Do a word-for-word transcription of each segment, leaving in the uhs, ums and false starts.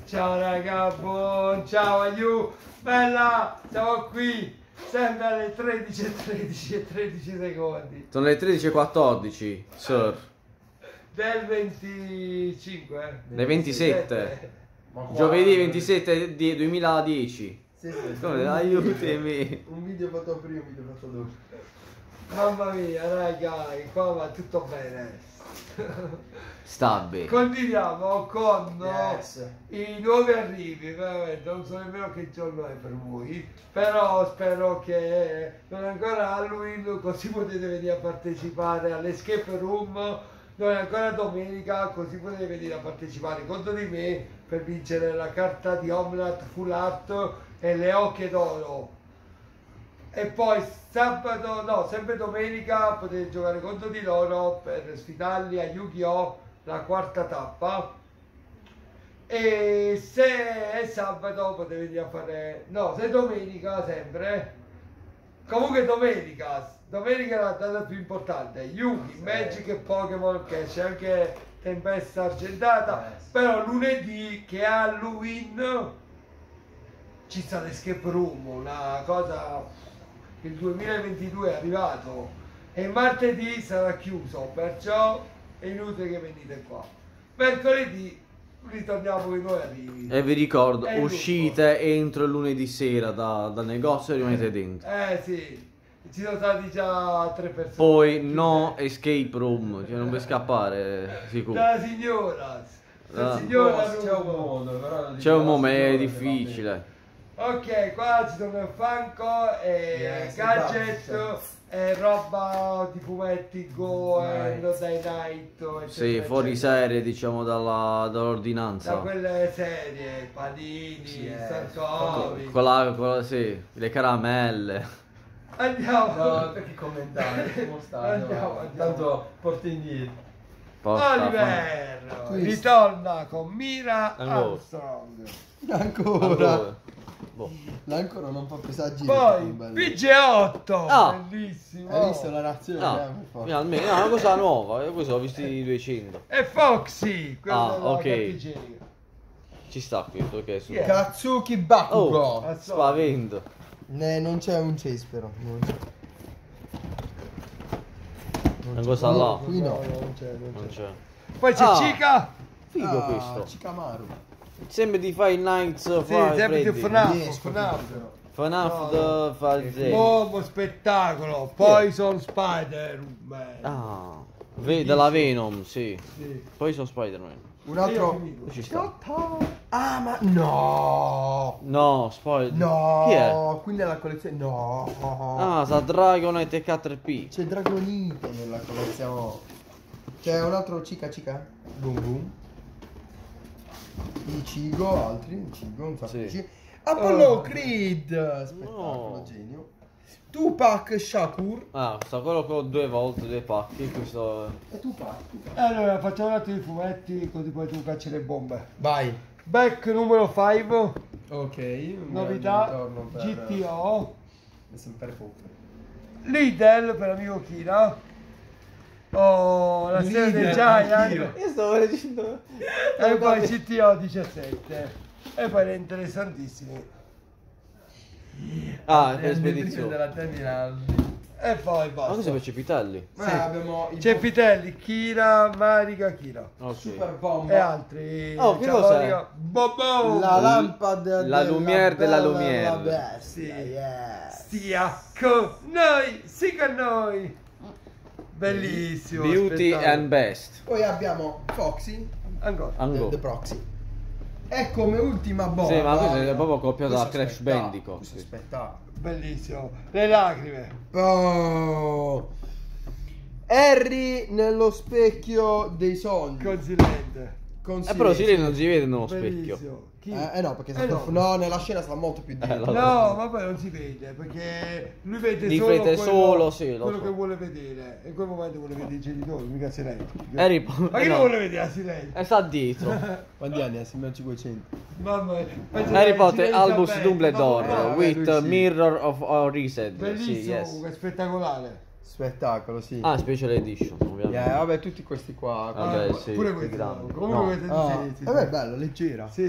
Ciao raga, buon ciao aiù, bella, siamo qui, sempre alle tredici e tredici e tredici secondi. Sono le tredici e quattordici, sir. Del venticinque? Le ventisette. Giovedì ventisette di duemiladieci. Sì, sì, Come, aiutami. Un video fatto prima, un video fatto dopo. Mamma mia raga, qua va tutto bene. Sta bene. Continuiamo con Yes. i nuovi arrivi, veramente non so nemmeno che giorno è per voi, però spero che non è ancora Halloween, così potete venire a partecipare all'escape room, non è ancora domenica, così potete venire a partecipare contro di me per vincere la carta di Omnat Full Art e le occhie d'oro. E poi sabato, no, sempre domenica potete giocare contro di loro per sfidarli a Yu-Gi-Oh! La quarta tappa. E se è sabato potete venire a fare, no, se è domenica sempre. Comunque domenica, domenica è la data più importante. Yugi, Sì. Magic e Pokémon, che c'è anche Tempesta Argentata. Yes. Però lunedì, che è Halloween, ci sta l'escape room, una cosa. Il duemilaventidue è arrivato e martedì sarà chiuso, perciò è inutile che venite qua. Mercoledì ritorniamo con i nuovi arrivi. E vi ricordo, È il uscite entro il lunedì sera da- dal negozio e rimanete dentro. Eh sì, ci sono stati già tre persone. Poi no escape room, cioè non puoi scappare, sicuro. La signora, la Ah. signora C'è un Rubo. modo, però. C'è un momento, è difficile. Ok, qua ci sono il Funko e Yes, gadget esatto. e roba di fumetti Go e Nice. Dai Night, eccetera, Sì, fuori eccetera. serie, diciamo, dalla- Da dall'ordinanza. quelle serie, panini, Sì, eh. sarcomi. Con la, con la- sì, le caramelle. Andiamo. No, perché commentare? Lasciamo stare, Andiamo, no. andiamo. Tanto porti indietro. Porca Oliver Twist. ritorna con Mira Allora. Armstrong. Ancora. Ancora. Boh. L'ancora non fa presagire. Poi P G otto, Ah. bellissimo. Hai visto la reazione? Ah, eh, per forza. finalmente, no, una cosa nuova, io questo ho visti i duecento. E Foxy, quello Ah, della ok. carta igienica. Ci sta questo, ok, su. Yeah. Katsuki Bakugo. Oh, Al solito. spavento. Ne, non c'è un chase però. Non c'è. Non Una c'è. cosa là. Qui no. non c'è, non Non c'è. c'è. Poi c'è Ah. Chica. Figo Ah, questo. Chikamaru. Sembra di Five Nights Sì, Fry sempre di Freddy. FNAF. Yes, FNAF. FNAF No, the Five Day. Uomo spettacolo. Poi sono Spider-Man. Ah, ve- della Venom, sì. Sì. Poi sono Spider-Man. Un Io ho altro. finito. Ci sta. Ah, ma no! No, Spider. No! Chi è? Qui nella collezione. No! Ah, sa Dragonite e K tre P. C'è Dragonite nella collezione. C'è un altro Chica Chica. Boom boom. Ichigo, altri. Ichigo, un sacco Sì. di Ichigo. Apollo Oh. Creed. Spettacolo, No. genio. Tupac Shakur. Ah, sta quello con due volte, due pacchi. Questo. E Tupac. Tupac. Allora, facciamo un attimo di fumetti, così poi tu cacci le bombe. Vai. Back numero cinque, Ok. un novità grande ritorno per- G T O, è sempre poco. Lidl per amico Kira, oh, la serie del Giant, Io stavo leggendo. e poi G T O diciassette, e poi le interessantissime, Ah, È per il spedizione. della terminal. e poi Ma questo basta. per Cepitelli. Sì. Abbiamo il C'è Pitelli, Kira, Marica, Kira, Ok. Super Bomba. e altri. Oh, che cos'è? Bobo! La lampada La della lumière della bella lumière. la bestia, Sì. yes. Stia con noi, sì con noi. Bellissimo. Beauty spettacolo. and Best. Poi abbiamo Foxy, Ancora. The, Ango. The Proxy. E come ultima bomba. Sì, ma questo è proprio copiato da questo Crash spettacolo, Bandicoot. questo spettacolo. Bellissimo. Le lacrime. Oh. Harry nello specchio dei sogni. Con Silente. Con Eh, però silenzio. si non si vede nello specchio. Bellissimo. Chi? Eh, eh no, perché Eh sta no. no, nella scena sta molto più dietro. Eh, No, ma poi non si vede perché lui vede Li solo vede quello, solo, sì, lo quello so. che vuole vedere. E in quel momento vuole vedere i genitori, mica Silente. Harry Po- Ma chi eh, lo no. vuole vedere a Silente? E sta dietro. Quanti anni ha? Sembra cinquecento. Mamma mia. Penso Harry che Potter, Silente Albus aperto. Dumbledore No, no, with lui sì. Mirror of Reset. Sì, Bellissimo, yes. comunque, spettacolare. Spettacolo, sì. Ah, special edition, ovviamente. Yeah, vabbè, tutti questi qua. Vabbè, Ah, sì, pure più questo. grandi. Comunque No. questo Ah, sì, sì, vabbè, sì. è bello, leggera. Sì.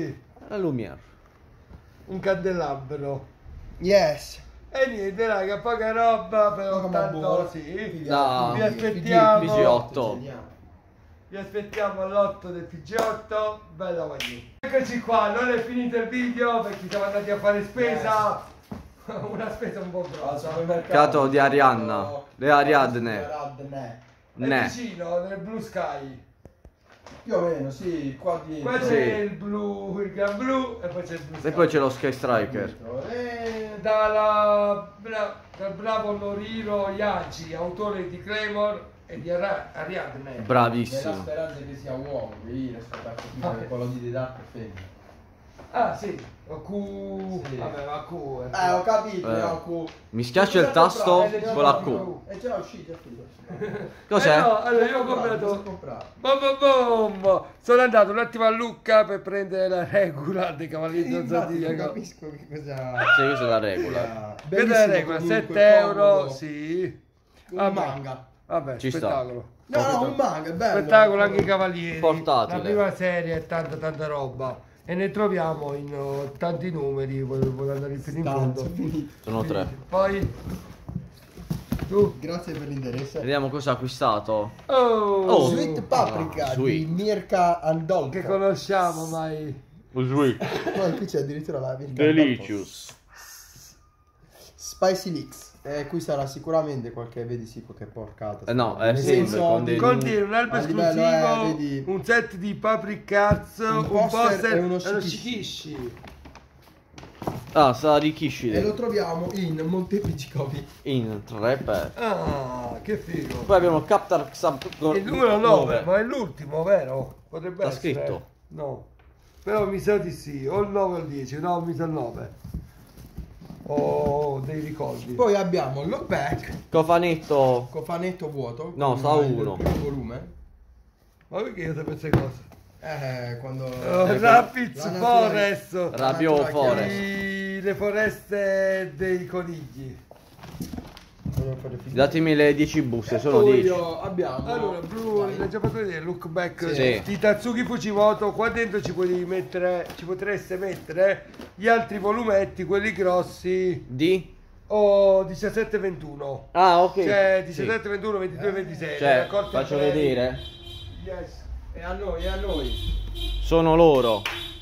La Lumière. Un candelabro. Yes. E niente, raga, poca roba, però Poca ma tanto buona. sì. Da- Vi aspettiamo. P G otto. Vi aspettiamo all'otto del P G otto, bella voglia. Eccoci qua, non è finito il video perché siamo andati a fare spesa. Una spesa un po' grossa. Cato di Arianna. Le Ariadne. Ariadne. È Ne. vicino, nel Blue Sky. Più o meno, sì, qua dietro. Qua c'è Sì. il blu, il gran blu e poi c'è il Blue Sky. E poi c'è lo Sky Striker. E... Dalla, bra- dal bravo Noriro Iaggi, autore di Claymore e di Ara- Ariadne. Nella Bravissimo. speranza che sia uomo, che io riesco a dare Ah. quello di didatto e femmina. Ah sì, o Q... Sì. Vabbè, ma Q... è- Eh, ho capito, Eh. no, cu- Mi schiaccia il tasto con la Q. È già uscito, è finito. Cos'è? Eh no, allora io ho Cosa comprato... comprato? Bom bom bom! Sono andato un attimo a Lucca per prendere la regola dei Cavalieri del Infatti, non Zodiaco. capisco che cosa... Sì, questa è la regola. Questa è la Bellissimo regola, comunque, sette euro, comodo. sì. Un Vabbè. manga. Vabbè, Ci sta. spettacolo. No, no, un manga, è bello. Spettacolo anche i Cavalieri. Portatile. La prima serie è tanta tanta roba. E ne troviamo in uh, tanti numeri, volevo andare fino in Tanto, fondo. finito. Sono tre. Poi... Tu... Grazie per l'interesse. Vediamo cosa ha acquistato. Oh! Oh. Sweet Paprika Ah, sweet. di Mirka Andolfo. Che conosciamo mai. Sweet. No, qui c'è addirittura la Mirka Delicious. Andolfo. Spicy Leaks. E qui sarà sicuramente qualche, vedi sì, qualche porcata. Eh no, è Nel sempre senso con dei- di- Contiene un albo a livello, esclusivo, eh, vedi, un set di paprikaz, un, un poster, poster e uno shikishi. shikishi. Ah, sta arricchisci E lo troviamo in molteplici copie. in tre per. Ah, che figo. Poi abbiamo Captar Xab. Il numero nove, ma è l'ultimo, vero? Potrebbe Sta essere. scritto. No. Però mi sa di sì, o il nove o il dieci, no, mi sa il nove. Ho dei ricordi. Poi abbiamo lo pack, Cofanetto. cofanetto vuoto. No, con sta il uno. primo volume. Ma perché io sapevo queste cose? Eh, quando... Oh, Rapids la natura- Forest. la Rabio natura Forest. I- Le foreste dei conigli. Voglio fare finta. Datemi le dieci buste, sono Poi dieci. io- abbiamo... Allora, Blu, Vai. l'hai già fatto vedere, look back Sì. di Tatsuki Fujimoto. Qua dentro ci puoi mettere, ci potreste mettere gli altri volumetti, quelli grossi, Di? o diciassette ventuno. Ah, ok. Cioè Sì. diciassette ventuno, ventidue ventisei. Cioè, raccolti faccio brevi. vedere. Yes. E a noi, e a noi. Sono loro.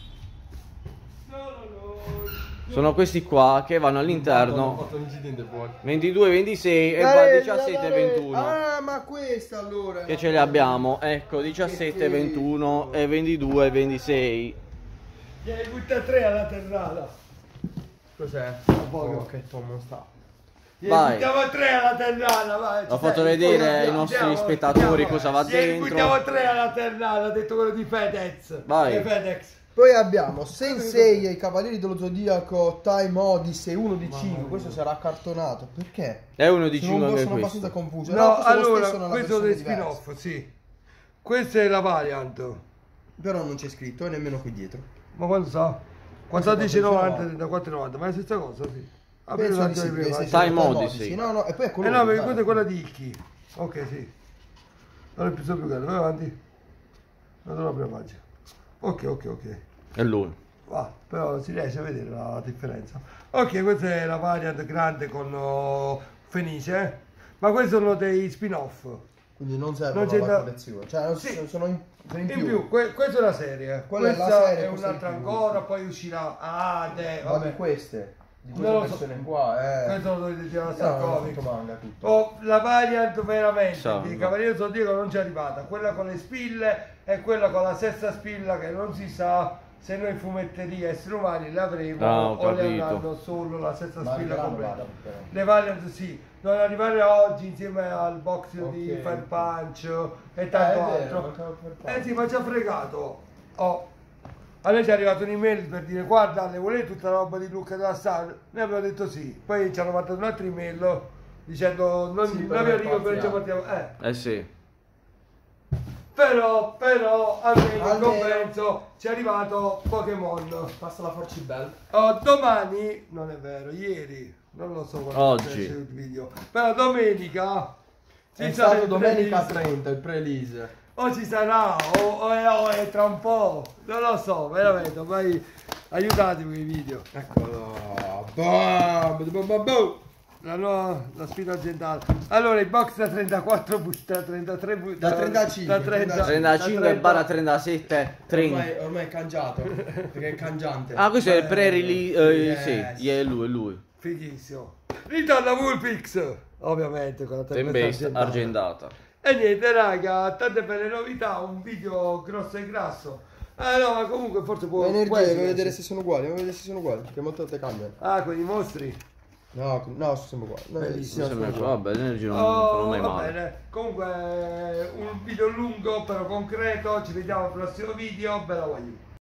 No, no, no. Sono questi qua che vanno Ho all'interno. fatto un incidente fuori. ventidue, ventisei e Dai, poi dai, diciassette, dai. ventuno. Ah, ma questa allora. Che ce li abbiamo. Ecco, diciassette, ventuno e ventidue, ventisei. Gliene butta tre alla terrata. Cos'è? poco. Oh, che tomo sta. Gliene Vai. buttiamo tre alla terrata, vai. Ho ci fatto sei? vedere Andiamo, ai nostri andiamo, spettatori andiamo. cosa va Gliene dentro. buttiamo tre alla terrata, ha detto quello di Fedex. Vai. Di Fedex. Poi abbiamo Sensei e i Cavalieri dello Zodiaco Time Odyssey uno di cinque. Questo sarà cartonato. Perché? È uno di Sono, cinque un po', anche sono abbastanza questo. confuso. No, questo è lo allora, stesso nella questo è dei versione diversa. spin-off, sì. Questa è la variant. Però non c'è scritto e nemmeno qui dietro. Ma quanto sa? quattordici e novanta, trentaquattro e novanta, ma è la stessa cosa, sì. Apri Penso un di sì, attimo perché prima. se- Time Time Odyssey. No, no, e poi è Eh quello. no, perché questa è quella di Ikki. Ok, sì. Non è più più grande, vai avanti. Non sono la prima pagina. Ok, ok, ok. È lui. Va, però si riesce a vedere la differenza. Ok, questa è la variant grande con oh, Fenice, ma questi sono dei spin-off. Quindi non servono Non c'è la da- collezione. Cioè, non- Sì. sono in, sono in In più. più, que- questa è la serie. Quella è la questa serie, è questa è un'altra in più, ancora, sì. poi uscirà. Ah, de, Ma vabbè. di queste. Di Non questa lo so. versione qua, eh. Questo lo dovete dire alla No, no, Sarcomic. tutto manga, tutto. Oh, la variant veramente Salve. di Cavaliere Zodiaco non ci è arrivata. Quella con le spille e quella con la sesta spilla che non si sa se noi fumetterie esseri umani le avremo Ah, ho o le capito. avranno solo la sesta Ma spilla arriveranno, completa. guarda, però. Le variant sì, devono arrivare oggi insieme al box di Ok. Fire Punch e Eh, tanto è vero, altro. mancava Fire Punch. Eh sì, ma ci ha fregato. Oh. A noi ci è arrivato un'email per dire guarda, le volete tutta la roba di Luca della Star? Noi abbiamo detto sì, poi ci hanno mandato un'altra email dicendo non, Sì, non però vi è arrivo per ci parziale. portiamo. Eh. Eh sì. Però, però, almeno in Almeno. compenso ci è arrivato Pokémon. Passa la Forci Bell. Oh, domani, non è vero, ieri, non lo so quando Oggi. esce il video, però domenica ci È sarà stato il domenica pre-release. trenta, il pre-release. O ci sarà, o, o, è- o è tra un po', non lo so, veramente, ormai Aiutatemi i video. Eccolo. Bam, bam, bam, bam. La, nuova, la sfida aziendale. Allora i box da trentaquattro bu- da trentatré bu- Da trentacinque, da trenta, trentacinque da barra trentasette trenta. Ormai, ormai è cangiato, perché è cangiante. Ah, questo è il pre-release. Eh, Yes. Sì, è lui, è lui. Fighissimo. Ritorna Vulpix, ovviamente con la tempesta Tempesta argentata. argentata. E niente raga, tante belle novità, un video grosso e grasso. Eh no, ma comunque forse può... Energia, può voglio essere. vedere se sono uguali, voglio vedere se sono uguali. Che molto te cambiano. Ah, con i mostri. No, no, siamo uguali. No, Bellissimo. sì, Mi sono sembra- uguali. Vabbè, l'energia non Oh, fanno mai va male. bene. Comunque un video lungo però concreto, ci vediamo al prossimo video, bella voglio.